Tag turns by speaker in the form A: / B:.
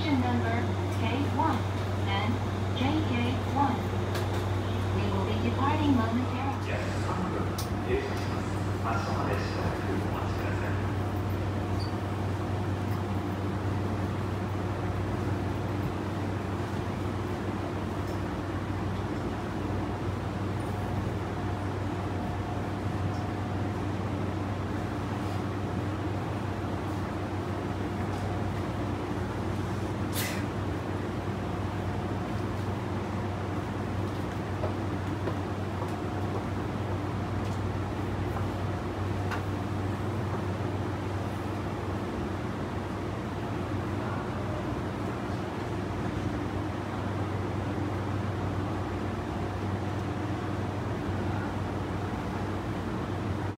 A: station number K1 and JK1. We will be departing momentarily.
B: 約3分停車します。発車までしばらく